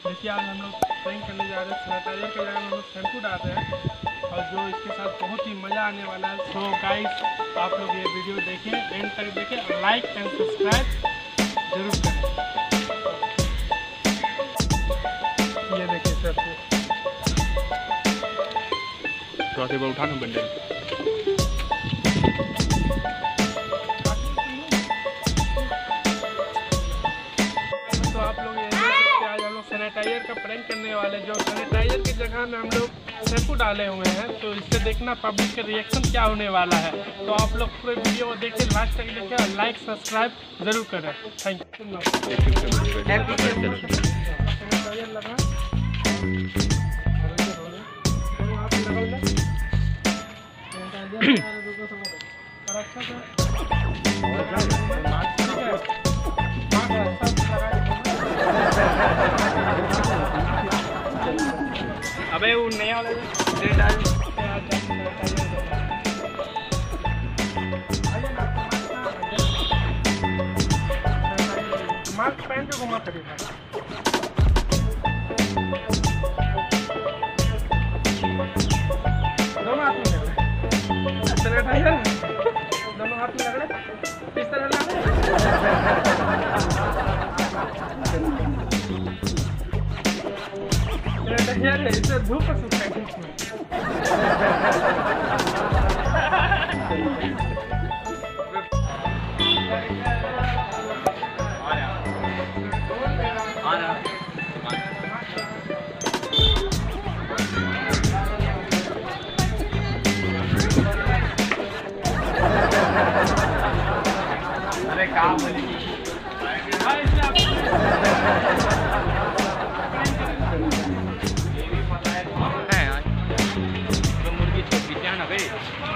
देखिए आज हम लोग प्रैंक करने जा रहे हैं। सैनिटाइजर के जगह में हम लोग शैम्पू डाल रहे हैं और जो इसके साथ बहुत ही मज़ा आने वाला है। सो गाइस आप लोग ये वीडियो देखें, एंड तक देखें और लाइक एंड सब्सक्राइब जरूर करें। ये देखिए शैम्पू थोड़ा सा उठा ना बंडल। तो आप लोग ये आज हम लोग सैनिटाइजर का प्रैंक करने वाले, जो सैनिटाइजर की जगह में हम लोग शैम्पू डाले हुए हैं। तो इससे देखना पब्लिक का रिएक्शन क्या होने वाला है। तो आप लोग पूरे वीडियो को देखें, लास्ट तक देखें और लाइक सब्सक्राइब जरूर करें। Thank you. अबे वो नया वाला मास्क पहन के घुमा करेगा। दोनों हाथ में लग रहे, दोनों हाथ में लग रहे, इस तरह लग रहे। इससे धूप पर सूखा है। अरे काम मुर्गी छोटी क्या ना भाई।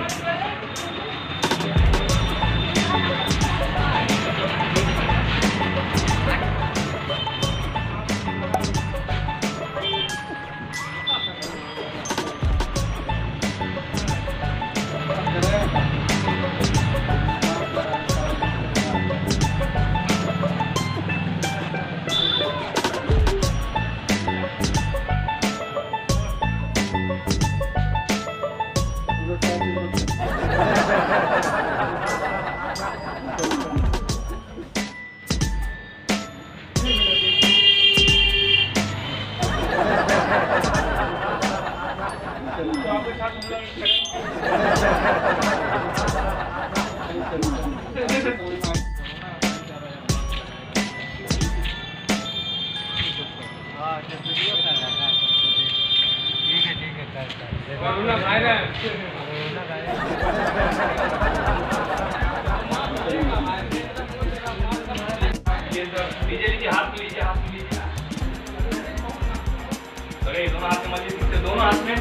दोनों हाथ में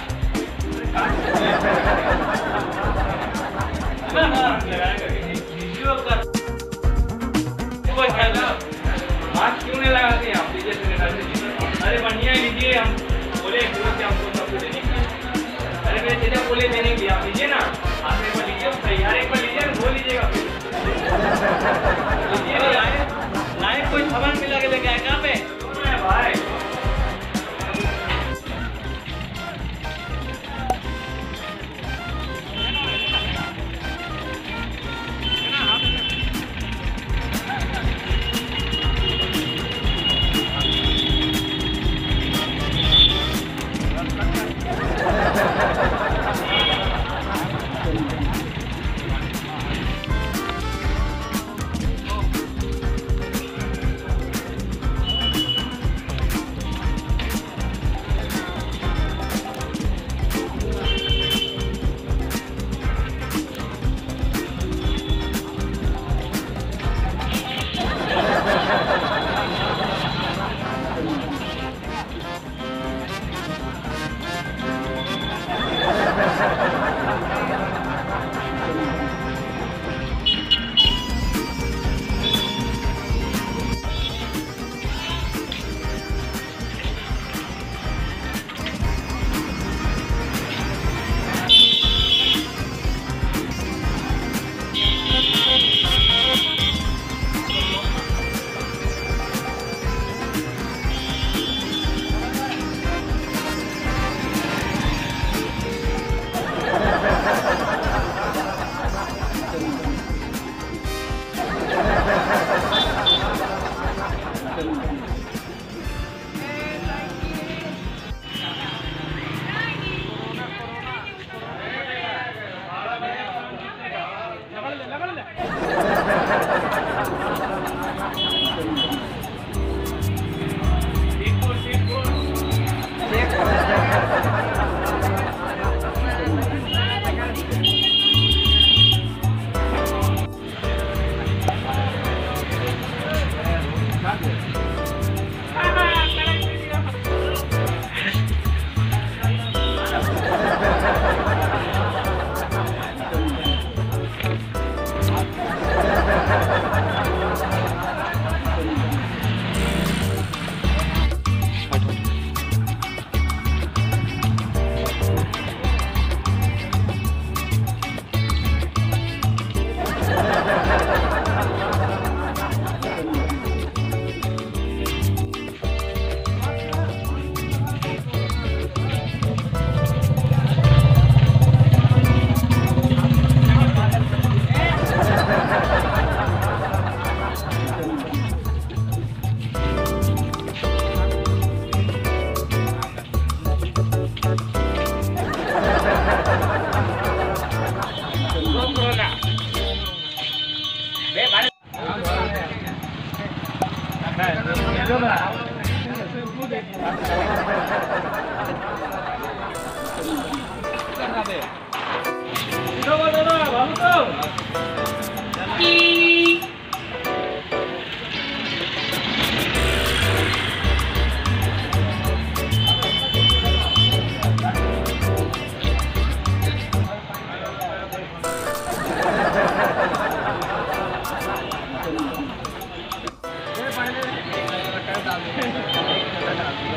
मास्क क्यों नहीं लगाते आप? अरे बढ़िया लीजिए, हम बोले हमको सब कुछ देने के लिए। अरे मेरे चेता बोले देने के लिए, आप लीजिए ना, आप एक बार लीजिए, हर एक बार लीजिए, धो लीजिएगा लीजिए। लाइट कोई सामान मिला के लेके आए कहाँ पे भाई? डाल